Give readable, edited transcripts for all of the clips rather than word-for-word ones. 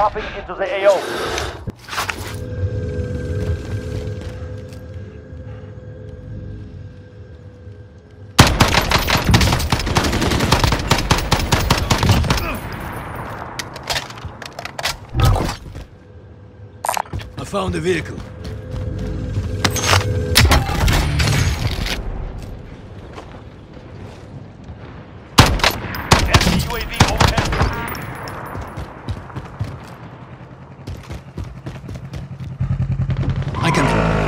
dropping into the AO. I found a vehicle. Enemy UAV overhead. I can try.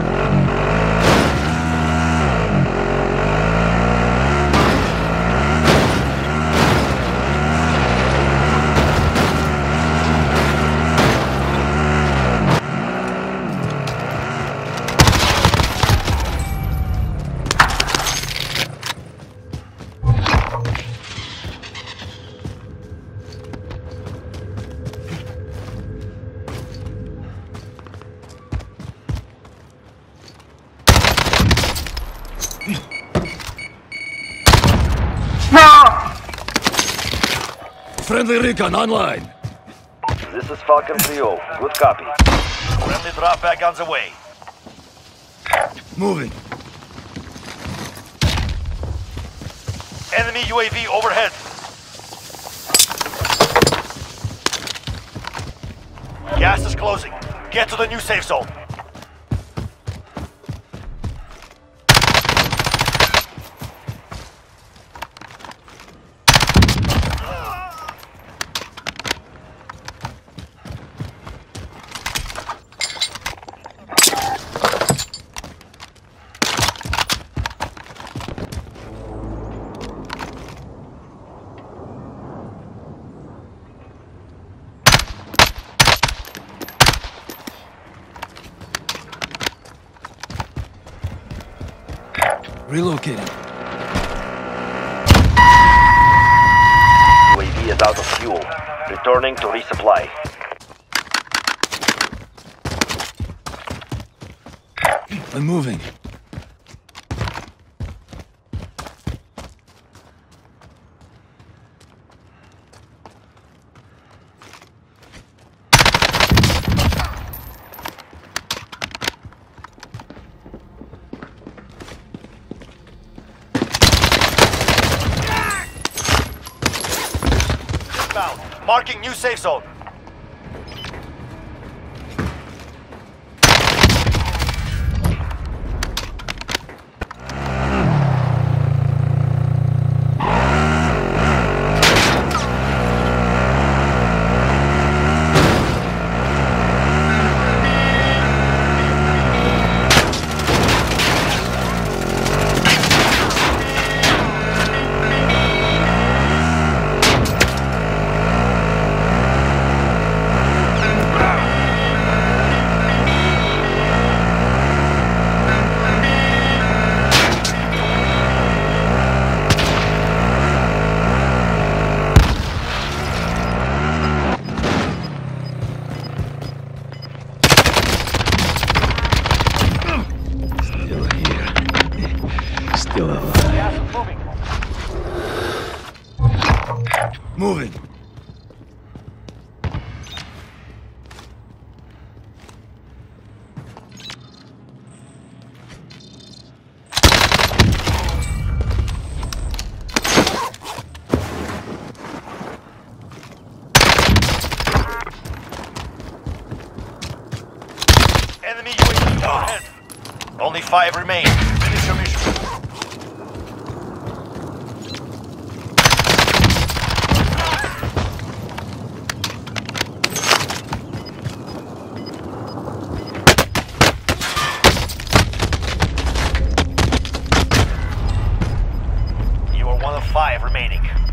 Friendly recon online. This is Falcon 3-0. Good copy. Friendly drop back on the way. Moving. Enemy UAV overhead. Gas is closing. Get to the new safe zone. Relocating. UAV is out of fuel. Returning to resupply. I'm moving. Inbound. Marking new safe zone. Still alive. Gas is moving. Moving. Enemy UAV overhead. Only 5 remain. Finish your mission. You are one of 5 remaining.